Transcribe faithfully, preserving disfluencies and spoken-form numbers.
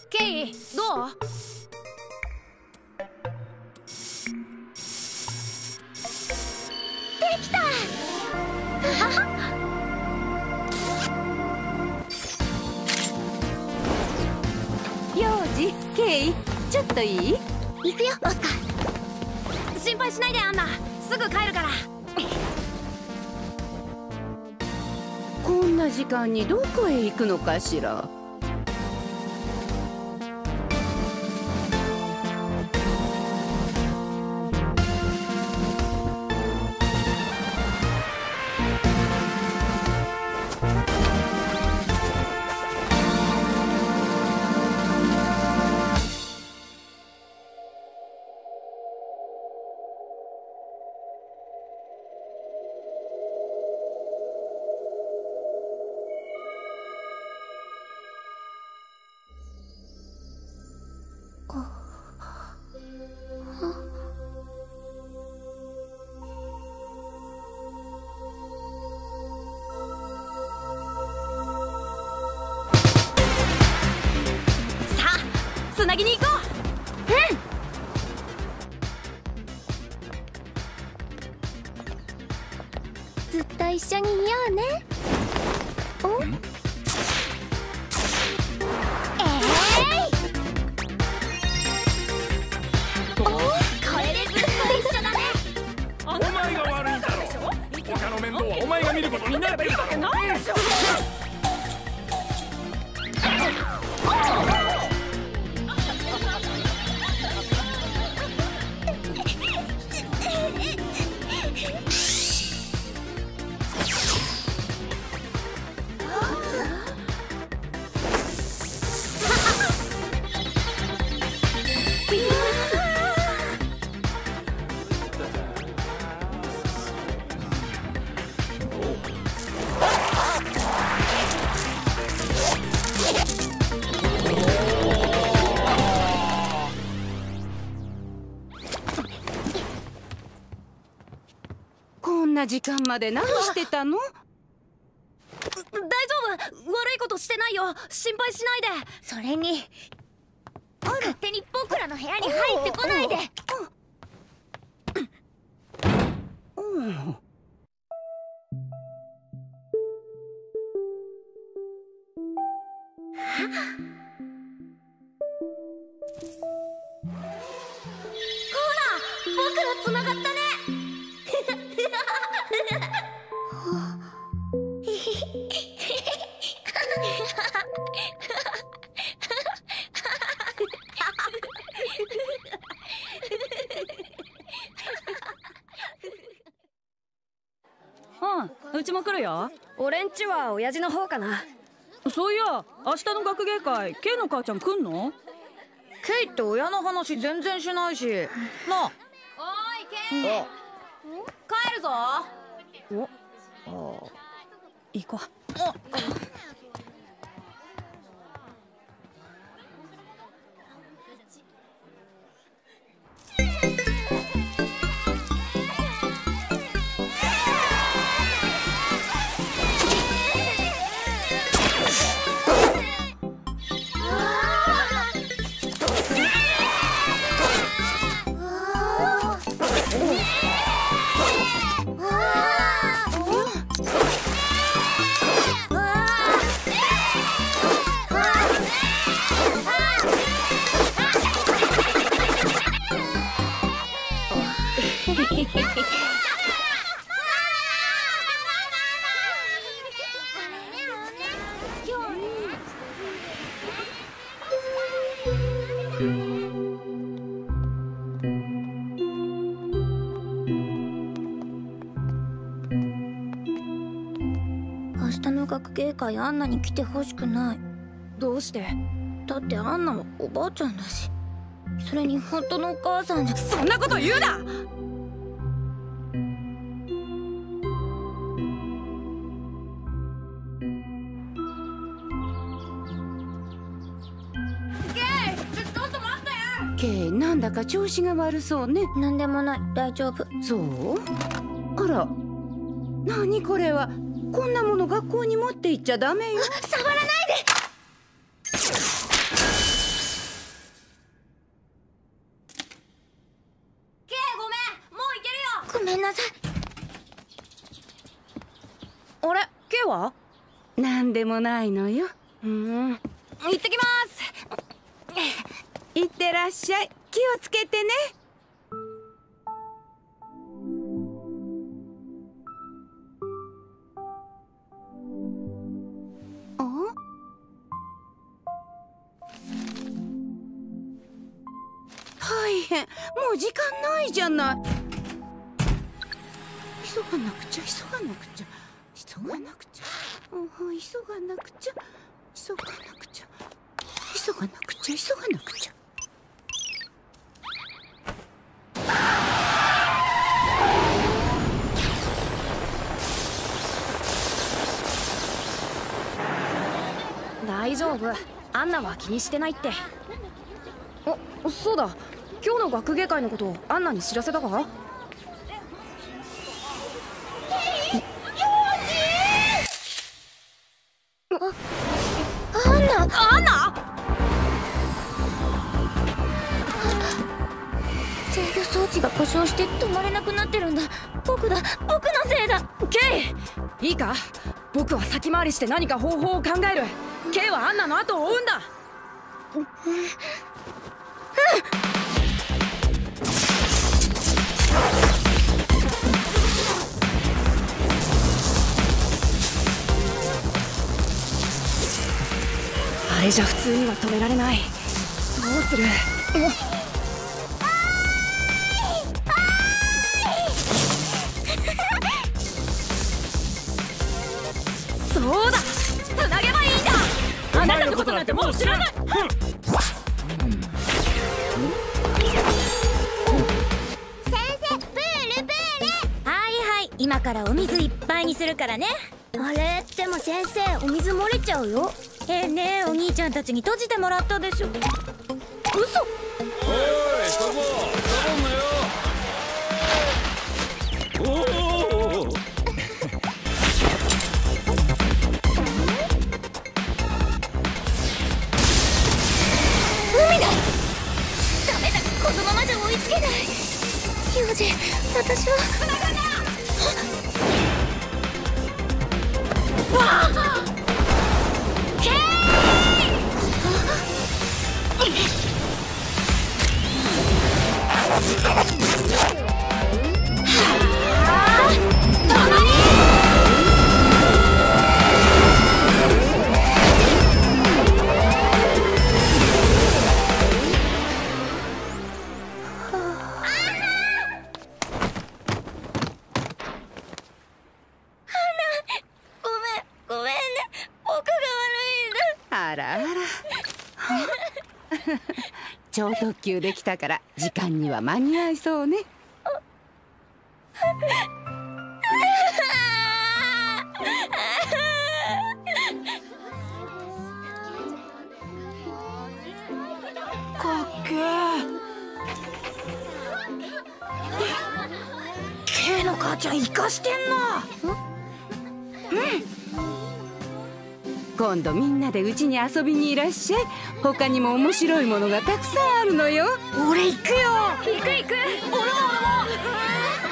ケイ、どう？できた。 幼児、ケイ、ちょっといい？ 行くよ、オスカー。心配しないでアンナ、すぐ帰るから。 こんな時間にどこへ行くのかしら。 つなぎに行こう。うん。ずっと一緒にいようね。お？えい！お？これでずっと一緒だね。 お前が悪いだろ。他の面倒はお前が見ることになっているわけないでしょ。 こんな時間まで何してたの？ 大丈夫、悪いことしてないよ。心配しないで。それに勝手に僕らの部屋に入ってこないで。ほら、僕らつながったね。 うん、うちも来るよ。 俺んちは親父の方かな。 そういや、明日の学芸会、ケイの母ちゃん来んの？ ケイって親の話全然しないしな。 おーいケイ、帰るぞ。 お行こう。 明日の学芸会アンナに来てほしくない。 どうして？ だってアンナはおばあちゃんだし、それに本当のお母さんじゃ。 そんなこと言うな！ ケイ、なんだか調子が悪そうね。 なんでもない、大丈夫。 そう？あら、何これは。こんなもの学校に持って行っちゃダメよ。 触らないで。 なさい。 あれ、ケイは？ なんでもないのよ。 うん。行ってきます。 いってらっしゃい。気をつけてね。あ？大変。もう時間ないじゃない。急がなくちゃ、急がなくちゃ、急がなくちゃ、うん急がなくちゃ、急がなくちゃ、急がなくちゃ、急がなくちゃ。 大丈夫。アンナは気にしてないって。あ、そうだ。今日の学芸会のことアンナに知らせたか？ アンナ、 アンナ！ 制御装置が故障して止まれなくなってるんだ。僕だ、僕のせいだ。 ケイ、いいか？僕は先回りして何か方法を考える。ケイはアンナの後を追うんだ。うん、うんあれじゃ普通には止められない。どうする？そうだ、つなげばいいんだ。あなたのことなんてもう知らない。 先生、プールプール。はいはい、今からお水いっぱいにするからね。あれ、でも先生、お水漏れちゃうよ。えー、ねえ、お兄ちゃんたちに閉じてもらったでしょ。嘘。 おい、そこサボんなよ。おお海だ。ダメだ、このままじゃ追いつけない。幼児、私はつながな。わあ！ケイ！ 超特急できたから時間には間に合いそうね。 かっけー。ケイの母ちゃんイカしてんな。うん。 今度みんなでうちに遊びにいらっしゃい。他にも面白いものがたくさんあるのよ。 俺行くよ。行く行く。俺も俺も。